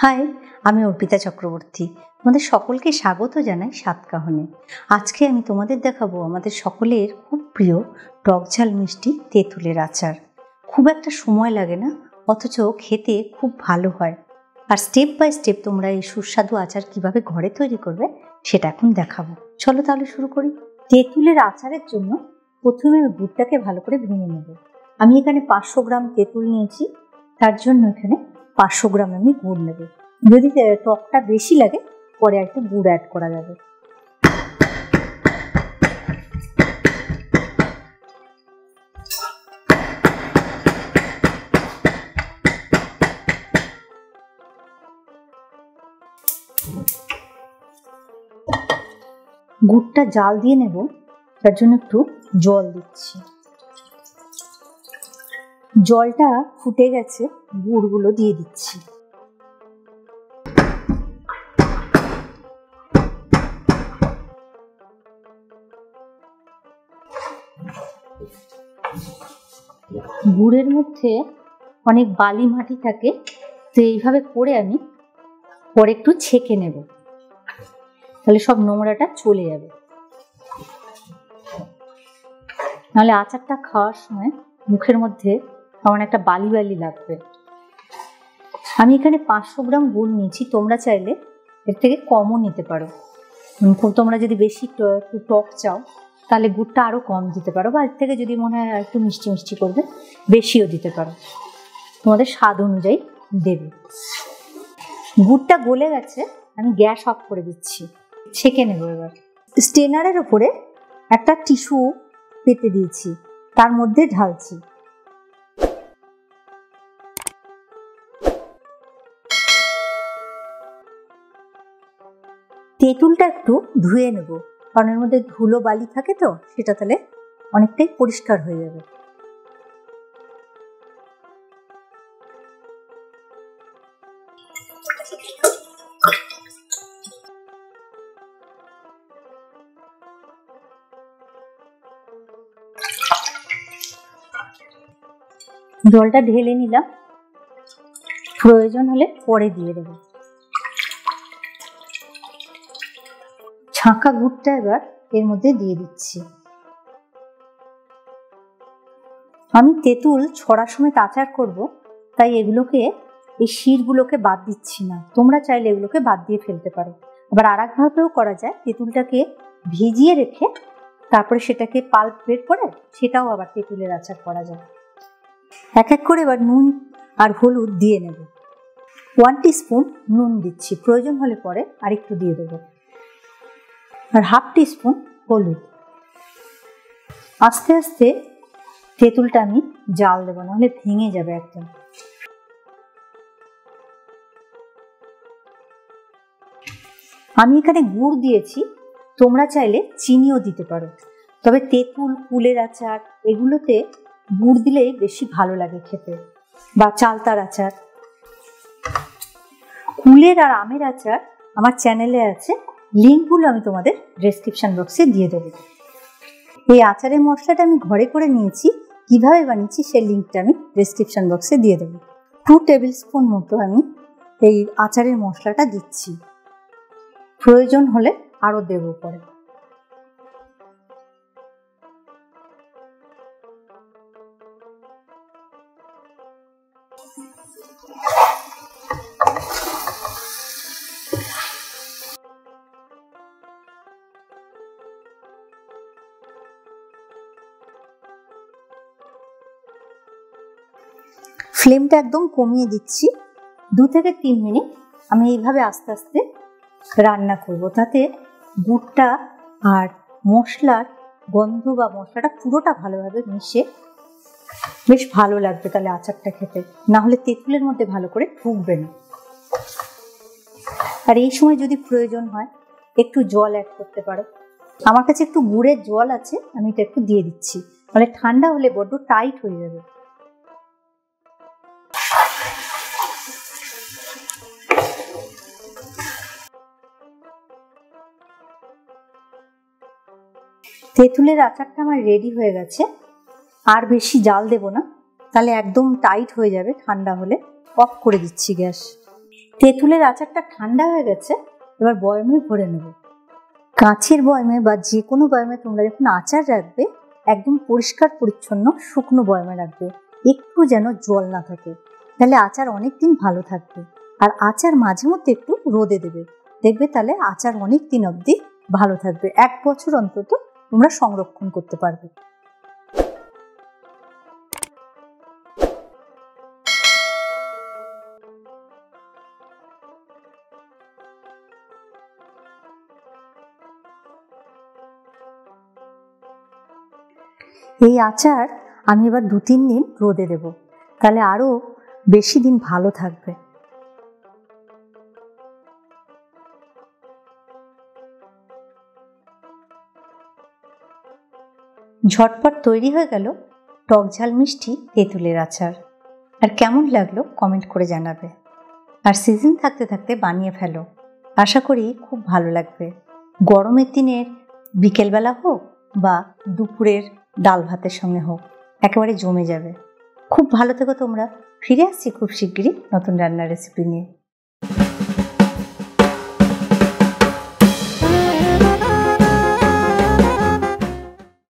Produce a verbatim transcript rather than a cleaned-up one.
High, আমি অর্পিতা চক্রবর্তী। তোমাদের সকলকে স্বাগত জানাই সাতকাহনে। আজকে আমি তোমাদের দেখাবো আমাদের সকলের খুব প্রিয় টকঝাল মিষ্টি তেঁতুলের আচার। খুব একটা সময় লাগে না, অথচ খেতে খুব ভালো হয়। আর স্টেপ বাই স্টেপ তোমরা এই সুস্বাদু আচার কিভাবে ঘরে তৈরি করবে সেটা এখন দেখাবো। চলো তাহলে শুরু করি। তেঁতুলের আচারের জন্য প্রথমে গুড়টাকে ভালো করে ভেঙে নেব। আমি এখানে পাঁচশো গ্রাম তেঁতুল নিয়েছি, তার জন্য এখানে পাঁচশো গ্রাম আমি গুড় নেব। যদি টকটা বেশি লাগে পরে একটু গুড় অ্যাড করা যাবে। গুড়টা জাল দিয়ে নেব, তার জন্য একটু জল দিচ্ছি। জলটা ফুটে গেছে, গুড়গুলো দিয়ে দিচ্ছি। গুড়ের মধ্যে অনেক বালি মাটি থাকে, তো এইভাবে করে আমি পরে একটু ছেঁকে নেব, তাহলে সব নোংরাটা চলে যাবে। নাহলে আচারটা খাওয়ার সময় মুখের মধ্যে কেমন একটা বালি বালি লাগবে। আমি এখানে পাঁচশো গ্রাম গুড় নিয়েছি, তোমরা চাইলে এর থেকে কমও নিতে পারো। তোমরা যদি বেশি একটু টক চাও তাহলে গুড়টা আরও কম দিতে পারো, বা এর থেকে যদি মনে হয় একটু মিষ্টি মিষ্টি করবে বেশিও দিতে পারো, তোমাদের স্বাদ অনুযায়ী দেবে। গুড়টা গলে গেছে, আমি গ্যাস অফ করে দিচ্ছি, ছেঁকে নেব। এবার স্টেনারের ওপরে একটা টিস্যু পেতে দিয়েছি, তার মধ্যে ঢালছি। তেঁতুলটা একটু ধুয়ে নেব, কারণ এর মধ্যে ধুলো বালি থাকে, তো সেটা তাহলে অনেকটাই পরিষ্কার হয়ে যাবে। জলটা ঢেলে নিলাম, প্রয়োজন হলে পরে দিয়ে দেবো। ছাঁকা গুড়টা এবার এর মধ্যে দিয়ে দিচ্ছি। আমি তেঁতুল ছড়ার সময় আচার করব, তাই এগুলোকে এই শিরগুলোকে বাদ দিচ্ছি না। তোমরা চাইলে এগুলোকে বাদ দিয়ে ফেলতে পারো। আবার আর একভাবেও করা যায়, তেঁতুলটাকে ভিজিয়ে রেখে তারপরে সেটাকে পাল্প বের করে সেটাও আবার তেঁতুলের আচার করা যায়। এক এক করে এবার নুন আর হলুদ দিয়ে নেব। ওয়ান টিস্পুন নুন দিচ্ছি, প্রয়োজন হলে পরে আরেকটু দিয়ে দেবো। আর হাফ টিস্পুন হলুদ। আস্তে আস্তে তেঁতুলটা আমি জাল দেবো, নাহলে ভেঙে যাবে একদম। আমি এখানে গুড় দিয়েছি, তোমরা চাইলে চিনিও দিতে পারো, তবে তেঁতুল কুলের আচার এগুলোতে গুড় দিলেই বেশি ভালো লাগে খেতে, বা চালতার আচার। কুলের আর আমের আচার আমার চ্যানেলে আছে, লিঙ্কগুলো আমি তোমাদের ডেসক্রিপশন বক্সে দিয়ে দেবো। এই আচারের মশলাটা আমি ঘরে করে নিয়েছি, কিভাবে বানিয়েছি সেই লিঙ্কটা আমি ডেসক্রিপশন বক্সে দিয়ে দেবো। টু টেবিল স্পুন মতো আমি এই আচারের মশলাটা দিচ্ছি, প্রয়োজন হলে আরও দেবো পরে। ফ্লেমটা একদম কমিয়ে দিচ্ছি। দু থেকে তিন মিনিট আমি এইভাবে আস্তে আস্তে রান্না করব, তাতে গুড়টা আর মশলার গন্ধ বা মশলাটা পুরোটা ভালোভাবে মিশে বেশ ভালো লাগবে তাহলে আচারটা খেতে, না হলে তেঁতুলের মধ্যে ভালো করে ঢুকবে না। আর এই সময় যদি প্রয়োজন হয় একটু জল অ্যাড করতে পারো। আমার কাছে একটু গুড়ের জল আছে, আমি এটা একটু দিয়ে দিচ্ছি, তাহলে ঠান্ডা হলে বড্ড টাইট হয়ে যাবে। তেঁতুলের আচারটা আমার রেডি হয়ে গেছে, আর বেশি জাল দেব না, তাহলে একদম টাইট হয়ে যাবে। ঠান্ডা হলে অফ করে দিচ্ছি গ্যাস। তেঁতুলের আচারটা ঠান্ডা হয়ে গেছে, এবার বয়মে ভরে নেব। কাঁচের বয়মে বা যে কোনো বয়মে তোমরা যখন আচার রাখবে একদম পরিষ্কার পরিচ্ছন্ন শুকনো বয়মে রাখবে, একটু যেন জল না থাকে, তাহলে আচার অনেক দিন ভালো থাকবে। আর আচার মাঝে মধ্যে একটু রোদে দেবে, দেখবে তাহলে আচার অনেক দিন অবধি ভালো থাকবে, এক বছর অন্তত তোমরা সংরক্ষণ করতে পারবে। এই আচার আমি এবার দু তিন দিন রোদে দেব, তাহলে আরো বেশি দিন ভালো থাকবে। ঝটপট তৈরি হয়ে গেল টক ঝাল মিষ্টি তেঁতুলের আচার। আর কেমন লাগলো কমেন্ট করে জানাবে। আর সিজন থাকতে থাকতে বানিয়ে ফেলো, আশা করি খুব ভালো লাগবে। গরমের দিনের বিকেলবেলা হোক বা দুপুরের ডাল ভাতের সঙ্গে হোক, একেবারে জমে যাবে। খুব ভালো থেকো তোমরা, ফিরে আসছি খুব শিগগিরই নতুন রান্নার রেসিপি নিয়ে।